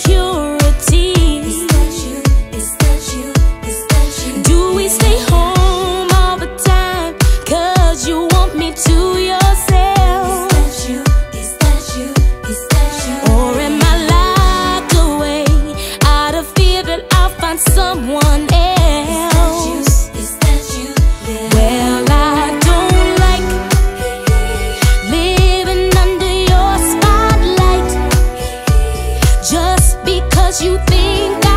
insecurity. Is that you? Is that you? Is that you? Do we stay home all the time 'cause you want me to yourself? Is that you? Is that you? Is that you? Or am I locked away out of fear that I'll find someone else? Is that you? Yeah. Well, I don't like living under your spotlight just because you think